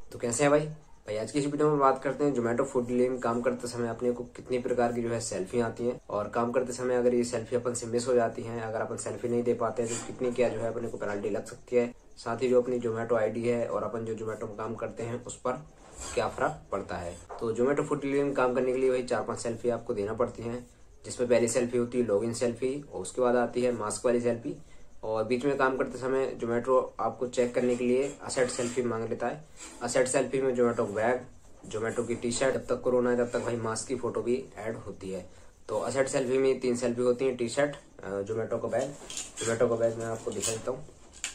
तो कैसे हैं भाई आज की इस वीडियो में बात करते हैं जोमेटो फूड डिलीवरी में काम करते समय अपने को कितनी प्रकार की जो है सेल्फी आती हैं और काम करते समय अगर ये सेल्फी अपन से मिस हो जाती हैं, अगर अपन सेल्फी नहीं दे पाते हैं तो कितनी क्या जो है अपने को पेनल्टी लग सकती है। साथ ही जो अपनी जोमेटो आईडी है और अपन जो जोमेटो में काम करते हैं उस पर क्या फर्क पड़ता है। तो जोमेटो फूड डिलीवरी में काम करने के लिए वही 4-5 सेल्फी आपको देना पड़ती है, जिसमें पहली सेल्फी होती है लॉगिन सेल्फी और उसके बाद आती है मास्क वाली सेल्फी और बीच में काम करते समय जोमेटो आपको चेक करने के लिए असेट सेल्फी मांग लेता है। असेट सेल्फी में जोमेटो बैग, जोमेटो की टी शर्ट, जब तक कोरोना है तब तक भाई मास्क की फोटो भी ऐड होती है। तो असेट सेल्फी में 3 सेल्फी होती है, टी शर्ट, जोमेटो का बैग। जोमेटो का बैग मैं आपको दिखा देता हूँ,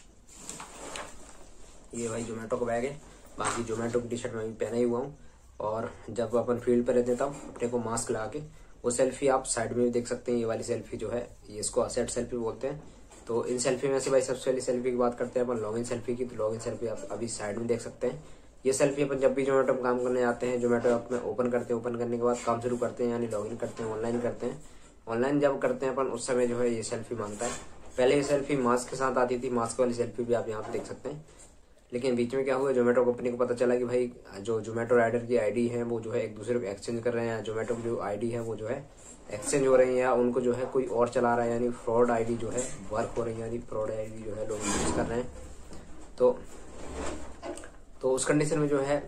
ये भाई जोमेटो का बैग है। बाकी जोमेटो की टी शर्ट मैं भी पहना ही हुआ हूँ और जब अपन फील्ड पर रह देता हूँ अपने को मास्क लगा के, वो सेल्फी आप साइड में भी देख सकते हैं। ये वाली सेल्फी जो है ये इसको असेट सेल्फी बोलते हैं। तो इन सेल्फी में से भाई सबसे पहली सेल्फी की बात करते हैं अपन लॉगिन सेल्फी की। तो लॉगिन सेल्फी आप अभी साइड में देख सकते हैं। ये सेल्फी अपन जब भी जोमेटो में काम करने आते हैं, जोमेटो ऐप में ओपन करते हैं, ओपन करने के बाद काम शुरू करते हैं यानी लॉगिन करते हैं, ऑनलाइन करते हैं। ऑनलाइन जब करते हैं अपन उस समय जो है ये सेल्फी मांगता है। पहले ये सेल्फी मास्क के साथ आती थी, मास्क वाली सेल्फी भी आप यहाँ पे देख सकते हैं। लेकिन बीच में क्या हुआ, जोमेटो कंपनी को पता चला कि भाई जो जोमेटो राइडर की आईडी है वो जो है एक दूसरे को एक्सचेंज कर रहे हैं। जोमेटो की जो आईडी है वो जो है एक्सचेंज हो रही है या उनको जो है कोई और चला रहा है, यानी फ्रॉड आईडी जो है वर्क हो रही है, यानी फ्रॉड आईडी जो है लोग यूज कर रहे हैं। तो उस कंडीशन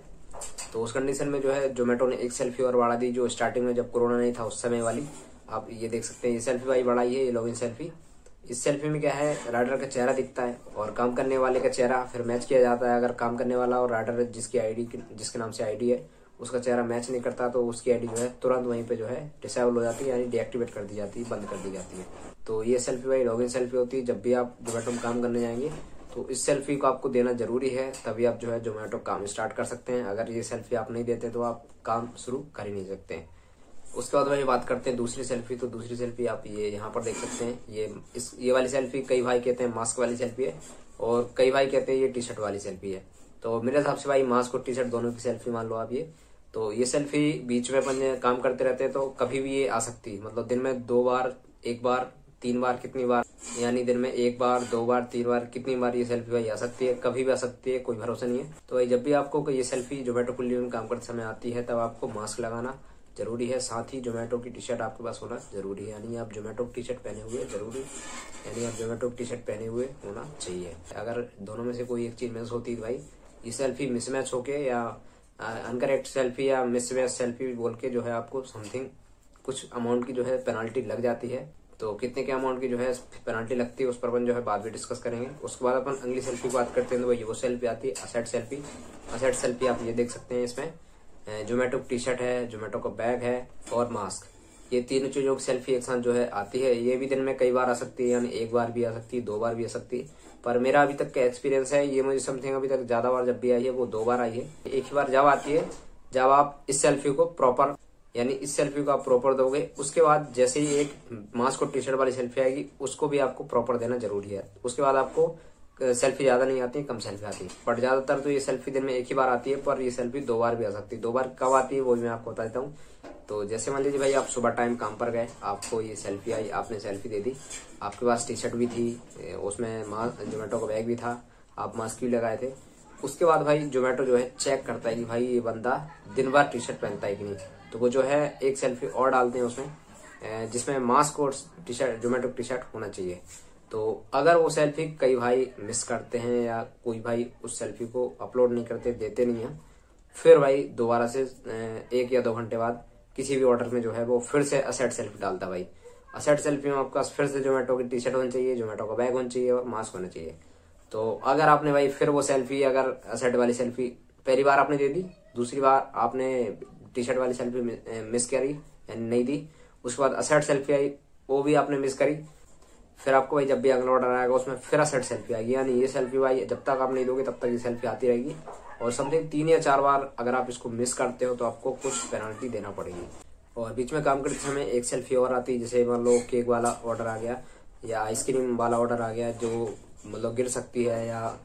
में जो है जोमेटो ने एक सेल्फी और बढ़ा दी, जो स्टार्टिंग में जब कोरोना नहीं था उस समय वाली। आप ये देख सकते हैं, ये सेल्फी भाई बढ़ाई है, ये लॉगिन सेल्फी। इस सेल्फी में क्या है, राइडर का चेहरा दिखता है और काम करने वाले का चेहरा फिर मैच किया जाता है। अगर काम करने वाला और राइडर जिसके नाम से आईडी है उसका चेहरा मैच नहीं करता तो उसकी आईडी जो है तुरंत वहीं पे जो है डिसेबल हो जाती है, यानी डीएक्टिवेट कर दी जाती है, बंद कर दी जाती है। तो ये सेल्फी भाई लॉगिन सेल्फी होती है। जब भी आप जोमेटो में काम करने जाएंगे तो इस सेल्फी को आपको देना जरूरी है, तभी आप जो है जोमेटो काम स्टार्ट कर सकते हैं। अगर ये सेल्फी आप नहीं देते तो आप काम शुरू कर ही नहीं सकते हैं। उसके बाद भाई बात करते हैं दूसरी सेल्फी। तो दूसरी सेल्फी आप ये यहाँ पर देख सकते हैं। ये वाली सेल्फी कई भाई कहते हैं मास्क वाली सेल्फी है और कई भाई कहते हैं ये टी शर्ट वाली सेल्फी है। तो मेरे हिसाब से भाई मास्क और टी शर्ट दोनों की सेल्फी मान लो आप ये। तो ये सेल्फी बीच में अपन काम करते रहते हैं तो कभी भी ये आ सकती है, मतलब दिन में 2 बार, 1 बार, 3 बार, कितनी बार, यानी दिन में 1 बार, 2 बार, 3 बार, कितनी बार ये सेल्फी भाई आ सकती है, कभी भी आ सकती है, कोई भरोसा नहीं है। तो भाई जब भी आपको ये सेल्फी जोमेटो फूड डिलीवरी में काम करते समय आती है तब आपको मास्क लगाना जरूरी है। साथ ही जोमेटो की टी शर्ट आपके पास होना जरूरी है, यानी आप जोमेटो की टी शर्ट पहने हुए जरूरी, यानी आप जोमेटो की टी शर्ट पहने हुए होना चाहिए। अगर दोनों में से कोई एक चीज मिस होती है भाई ये सेल्फी मिसमैच होके या अनकरेक्ट सेल्फी या मिसमैच सेल्फी बोल के जो है आपको समथिंग कुछ अमाउंट की जो है पेनाल्टी लग जाती है। तो कितने के अमाउंट की जो है पेनाल्टी लगती है उस पर अपन जो है बाद में डिस्कस करेंगे। उसके बाद अपन अगली सेल्फी की बात करते हैं तो भाई वो सेल्फी आती है असेट सेल्फी। असेट सेल्फी आप ये देख सकते हैं, इसमें जोमेटो की टी शर्ट है, जोमेटो का बैग है और मास्क, ये तीनों चीजों की सेल्फी एक साथ जो है आती है। ये भी दिन में कई बार आ सकती है, यानी 1 बार भी आ सकती है, 2 बार भी आ सकती है। पर मेरा अभी तक का एक्सपीरियंस है, ये मुझे समथिंग अभी तक ज्यादा बार जब भी आई है वो 2 बार आई है। एक ही बार जब आती है जब आप इस सेल्फी को प्रॉपर, यानी इस सेल्फी को आप प्रॉपर दोगे। उसके बाद जैसे ही एक मास्क और टी शर्ट वाली सेल्फी आएगी उसको भी आपको प्रॉपर देना जरूरी है। उसके बाद आपको सेल्फी ज्यादा नहीं आती, कम सेल्फी आती है। बट ज्यादातर तो ये सेल्फी दिन में एक ही बार आती है, पर ये सेल्फी 2 बार भी आ सकती है। 2 बार कब आती है वो भी मैं आपको बता देता हूँ। तो जैसे मान लीजिए भाई आप सुबह टाइम काम पर गए, आपको ये सेल्फी आई, आपने सेल्फी दे दी, आपके पास टी शर्ट भी थी, उसमें जोमेटो का बैग भी था, आप मास्क भी लगाए थे। उसके बाद भाई जोमेटो जो है चेक करता है कि भाई ये बंदा दिन भर टी शर्ट पहनता है कि नहीं। तो वो जो है एक सेल्फी और डालते हैं उसमें, जिसमें मास्क और T shirt, Zomato T shirt होना चाहिए। तो अगर वो सेल्फी कई भाई मिस करते हैं या कोई भाई उस सेल्फी को अपलोड नहीं करते, देते नहीं है, फिर भाई दोबारा से 1 या 2 घंटे बाद किसी भी ऑर्डर में जो है वो फिर से असेट सेल्फी डालता भाई। असेट सेल्फी में आपके पास फिर से जोमेटो की टी शर्ट होनी चाहिए, जोमेटो का बैग होना चाहिए और मास्क होना चाहिए। तो अगर आपने भाई फिर वो सेल्फी, अगर असेट वाली सेल्फी पहली बार आपने दे दी, दूसरी बार आपने टी शर्ट वाली सेल्फी मिस करी यानी नहीं दी, उसके बाद असेट सेल्फी आई वो भी आपने मिस करी, फिर आपको भाई जब भी अगला ऑर्डर आएगा उसमें फिर असेट सेल्फी आएगी। यानी ये सेल्फी भाई जब तक आप नहीं दोगे तब तक ये सेल्फी आती रहेगी और समथिंग 3 या 4 बार अगर आप इसको मिस करते हो तो आपको कुछ पेनल्टी देना पड़ेगी। और बीच में काम करते समय एक सेल्फी और आती है, जैसे मान लो केक वाला ऑर्डर आ गया या आइसक्रीम वाला ऑर्डर आ गया जो मतलब गिर सकती है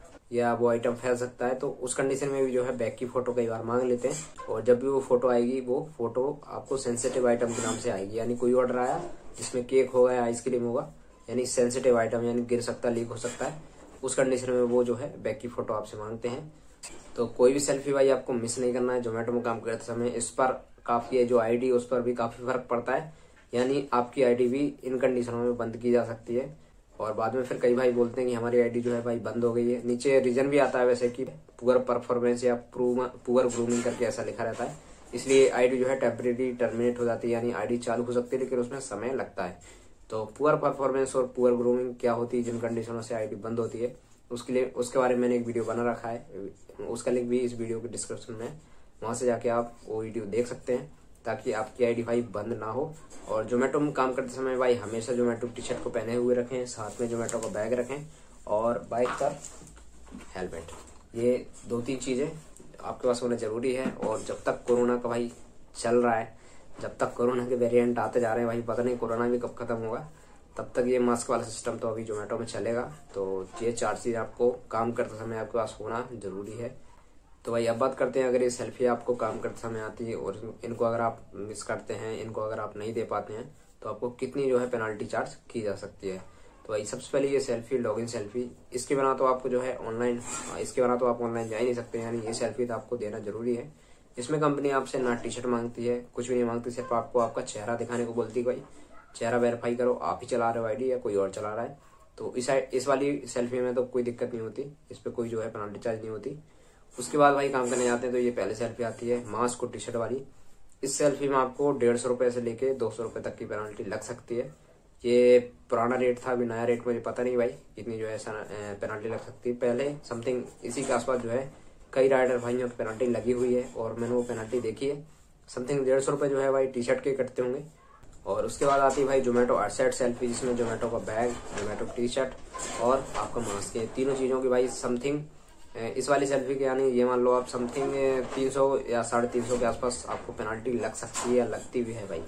या वो आइटम फैल सकता है, तो उस कंडीशन में भी जो है बैग की फोटो कई बार मांग लेते हैं। और जब भी वो फोटो आएगी वो फोटो आपको सेंसिटिव आइटम के नाम से आएगी, यानी कोई ऑर्डर आया जिसमें केक होगा या आइसक्रीम होगा, यानी सेंसिटिव आइटम, यानी गिर सकता है, लीक हो सकता है, उस कंडीशन में वो जो है बैग की फोटो आपसे मांगते हैं। तो कोई भी सेल्फी भाई आपको मिस नहीं करना है जोमेटो में काम करते समय। इस पर काफी है जो आईडी, उस पर भी काफी फर्क पड़ता है, यानी आपकी आईडी भी इन कंडीशनों में बंद की जा सकती है। और बाद में फिर कई भाई बोलते हैं कि हमारी आईडी जो है भाई बंद हो गई है। नीचे रीजन भी आता है वैसे कि पुअर परफॉर्मेंस या पुअर ग्रूमिंग करके ऐसा लिखा रहता है, इसलिए आईडी जो है टेम्परेरी टर्मिनेट हो जाती है, यानी आईडी चालू हो सकती है लेकिन उसमें समय लगता है। तो पुअर परफॉर्मेंस और पुअर ग्रूमिंग क्या होती है, जिन कंडीशनों से आईडी बंद होती है, उसके लिए उसके बारे में मैंने एक वीडियो बना रखा है, उसका लिंक भी इस वीडियो के डिस्क्रिप्शन में, वहां से जाके आप वो वीडियो देख सकते हैं, ताकि आपकी आईडी भाई बंद ना हो। और जोमेटो में काम करते समय भाई हमेशा जोमेटो टी शर्ट को पहने हुए रखें, साथ में जोमेटो का बैग रखें और बाइक पर हेलमेट। ये 2-3 चीजें आपके पास होना जरूरी है। और जब तक कोरोना का भाई चल रहा है, जब तक कोरोना के वेरिएंट आते जा रहे हैं भाई, पता नहीं कोरोना भी कब खत्म होगा, तब तक ये मास्क वाला सिस्टम तो अभी जोमेटो में चलेगा। तो ये 4 चीज आपको काम करते समय आपके पास होना जरूरी है। तो भाई अब बात करते हैं, अगर ये सेल्फी आपको काम करते समय आती है और इनको अगर आप मिस करते हैं, इनको अगर आप नहीं दे पाते हैं, तो आपको कितनी जो है पेनाल्टी चार्ज की जा सकती है। तो भाई सबसे पहले ये सेल्फी, लॉगिन सेल्फी, इसके बिना तो आपको जो है ऑनलाइन, इसके बिना तो आप ऑनलाइन जा ही नहीं सकते, यानी ये सेल्फी तो आपको देना जरूरी है। इसमें कंपनी आपसे ना टी शर्ट मांगती है, कुछ भी नहीं मांगती, सिर्फ आपको आपका चेहरा दिखाने को बोलती है, भाई चेहरा वेरीफाई करो आप ही चला रहे हो आईडी या कोई और चला रहा है। तो इस वाली सेल्फी में तो कोई दिक्कत नहीं होती, इस पर कोई जो है पेनाल्टी चार्ज नहीं होती। उसके बाद भाई काम करने जाते हैं तो ये पहले सेल्फी आती है मास्क और टी शर्ट वाली। इस सेल्फी में आपको 150 रुपए से लेके 200 रुपए तक की पेनाल्टी लग सकती है। ये पुराना रेट था, अभी नया रेट मुझे पता नहीं भाई कितनी जो है पेनाल्टी लग सकती है। पहले समथिंग इसी के आसपास जो है कई राइडर भाइयों की पेनाल्टी लगी हुई है और मैंने वो पेनाल्टी देखी है। समथिंग 150 रुपए जो है भाई टी शर्ट के कटते होंगे। और उसके बाद आती है भाई जोमेटो आउटसाइड सेल्फी, जिसमें जोमेटो का बैग, जोमेटो टी शर्ट और आपका मास्क, ये तीनों चीजों की भाई समथिंग इस वाली सेल्फी के, यानी ये मान लो आप समथिंग 300 या 350 के आसपास आपको पेनाल्टी लग सकती है या लगती भी है भाई।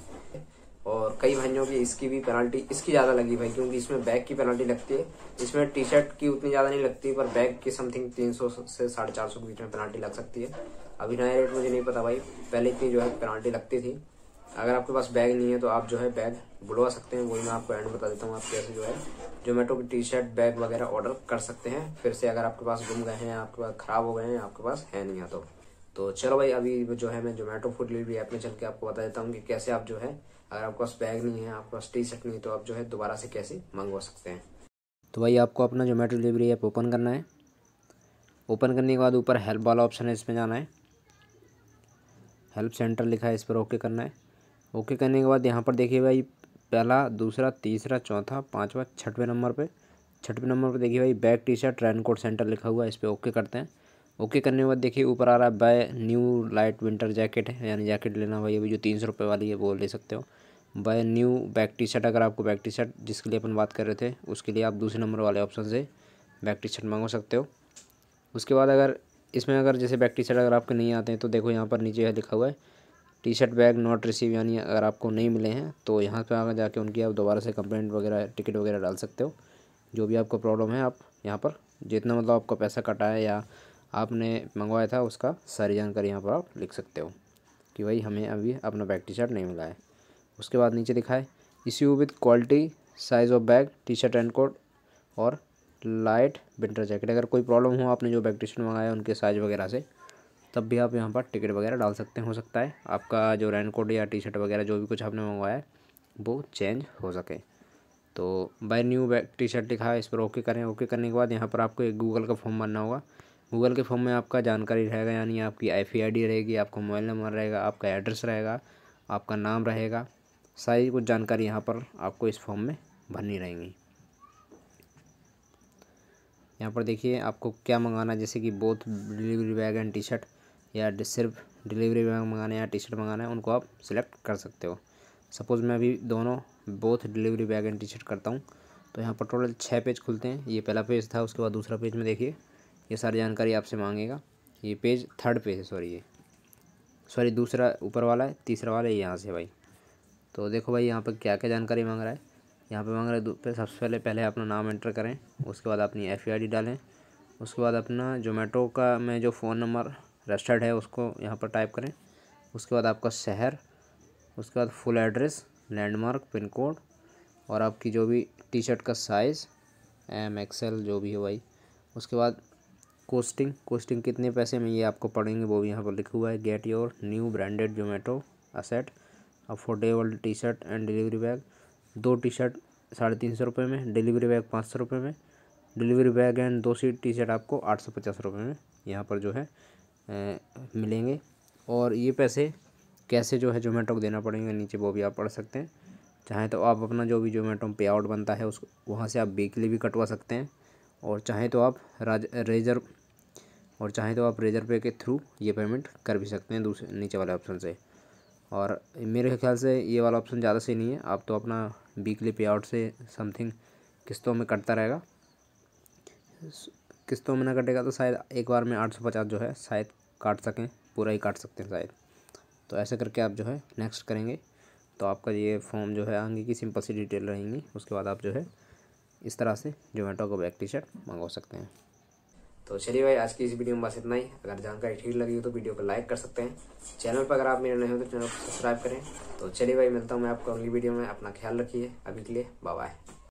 और कई भाइयों की इसकी भी पेनाल्टी इसकी ज्यादा लगी भाई, क्योंकि इसमें बैग की पेनाल्टी लगती है, इसमें टी शर्ट की उतनी ज्यादा नहीं लगती, पर बैग की समथिंग 300 से 450 के बीच में पेनाल्टी लग सकती है। अभी नया रेट मुझे नहीं पता भाई, पहले इतनी जो है पेनाल्टी लगती थी। अगर आपके पास बैग नहीं है तो आप जो है बैग बुलवा सकते हैं, वही मैं आपको एंड बता देता हूँ, आप कैसे जो है जोमेटो की टी शर्ट, बैग वगैरह ऑर्डर कर सकते हैं फिर से, अगर आपके पास गुम गए हैं, आपके पास खराब हो गए हैं, आपके पास है नहीं है तो चलो भाई अभी जो है मैं जोमेटो फूड डिलीवरी ऐप में चल के आपको बता देता हूँ कि कैसे आप जो है, अगर आपके पास बैग नहीं है, आपके पास टी शर्ट नहीं है, तो आप जो है दोबारा से कैसे मंगवा सकते हैं। तो भाई आपको अपना जोमेटो डिलीवरी ऐप ओपन करना है। ओपन करने के बाद ऊपर हेल्प वाला ऑप्शन है, इसमें जाना है, हेल्प सेंटर लिखा है, इस पर ओके करना है। ओके करने के बाद यहाँ पर देखिए भाई पहला, दूसरा, तीसरा, चौथा, पाँचवा, छठवें नंबर पे देखिए भाई bag T shirt raincoat centre लिखा हुआ है, इस पर ओके करते हैं। ओके करने के बाद देखिए ऊपर आ रहा है buy new light winter jacket है, यानी जैकेट लेना भाई अभी जो 300 रुपये वाली है वो ले सकते हो। Buy new bag T shirt, अगर आपको बैग टी शर्ट जिसके लिए अपन बात कर रहे थे उसके लिए आप दूसरे नंबर वाले ऑप्शन से बैग टी शर्ट मंगवा सकते हो। उसके बाद अगर इसमें अगर जैसे बैग टी शर्ट अगर आपके नहीं आते हैं तो देखो यहाँ पर नीचे है लिखा हुआ है T shirt bag not receive, यानी अगर आपको नहीं मिले हैं तो यहाँ पे आकर जाके उनकी आप दोबारा से कंप्लेंट वगैरह, टिकट वगैरह डाल सकते हो। जो भी आपको प्रॉब्लम है आप यहाँ पर जितना मतलब आपका पैसा कटा है या आपने मंगवाया था उसका सारी जानकारी यहाँ पर आप लिख सकते हो कि भाई हमें अभी अपना बैग टी शर्ट नहीं मिला है। उसके बाद नीचे लिखा है issue with quality size of bag T shirt and coat और लाइट विंटर जैकेट, अगर कोई प्रॉब्लम हो आपने जो बैग टी शर्ट मंगाया उनके साइज़ वगैरह से, तब भी आप यहाँ पर टिकट वगैरह डाल सकते हैं। हो सकता है आपका जो रेन कोट या टी शर्ट वगैरह जो भी कुछ आपने मंगवाया है वो चेंज हो सके। तो buy new bag T shirt लिखा है, इस पर ओके करें। ओके करने के बाद यहाँ पर आपको एक गूगल का फॉर्म भरना होगा। गूगल के फॉर्म में आपका जानकारी रहेगा, यानी आपकी IFID रहेगी, आपका मोबाइल नंबर रहेगा, आपका एड्रेस रहेगा, आपका नाम रहेगा, सारी कुछ जानकारी यहाँ पर आपको इस फॉर्म में भरनी रहेंगी। यहाँ पर देखिए आपको क्या मंगाना है, जैसे कि both delivery bag and T shirt, या सिर्फ डिलीवरी बैग मंगाना है या टी शर्ट मंगाना है, उनको आप सिलेक्ट कर सकते हो। सपोज़ मैं अभी दोनों both delivery bag and T shirt करता हूँ, तो यहाँ पर टोटल 6 पेज खुलते हैं। ये पहला पेज था, उसके बाद दूसरा पेज में देखिए ये सारी जानकारी आपसे मांगेगा। ये पेज थर्ड पेज है, सॉरी दूसरा ऊपर वाला है, तीसरा वाला है यहाँ से भाई। तो देखो भाई यहाँ पर क्या क्या जानकारी मांग रहा है। यहाँ पे मांग रहा है सबसे पहले अपना नाम एंटर करें, उसके बाद अपनी FID डालें, उसके बाद अपना जोमेटो का में जो फ़ोन नंबर रजिस्टर्ड है उसको यहाँ पर टाइप करें, उसके बाद आपका शहर, उसके बाद full address, landmark, pin code और आपकी जो भी टी शर्ट का साइज़, M XL जो भी हो भाई। उसके बाद कोस्टिंग कितने पैसे में ये आपको पड़ेंगे वो भी यहाँ पर लिखा हुआ है। Get your new branded Zomato asset affordable T shirt and delivery bag. 2 T shirt 350 रुपये में, डिलीवरी बैग 500 रुपये में, delivery bag and 2 T shirt आपको 850 रुपये में यहाँ पर जो है मिलेंगे। और ये पैसे कैसे जो है जोमेटो को देना पड़ेंगे नीचे वो भी आप पढ़ सकते हैं। चाहें तो आप अपना जो भी जोमेटो में पे आउट बनता है उसको वहाँ से आप वीकली भी कटवा सकते हैं, और चाहें तो आप रेजर पे के थ्रू ये पेमेंट कर भी सकते हैं दूसरे नीचे वाले ऑप्शन से। और मेरे ख्याल से ये वाला ऑप्शन ज़्यादा सही नहीं है, आप तो अपना वीकली पे आउट से समथिंग किस्तों में कटता रहेगा। किस्तों में ना कटेगा तो शायद एक बार में 850 जो है शायद काट सकें, पूरा ही काट सकते हैं शायद। तो ऐसे करके आप जो है नेक्स्ट करेंगे तो आपका ये फॉर्म जो है आगे की सिंपल सी डिटेल रहेंगी। उसके बाद आप जो है इस तरह से जोमेटो को बैग टी शर्ट मंगवा सकते हैं। तो चलिए भाई, आज की इस वीडियो में बस इतना ही। अगर जानकारी ठीक लगी हो तो वीडियो को लाइक कर सकते हैं। चैनल पर अगर आप मेरे नए हो तो चैनल को सब्सक्राइब करें। तो चलिए भाई, मिलता हूँ मैं आपको अगली वीडियो में। अपना ख्याल रखिए, अभी के लिए बाय बाय।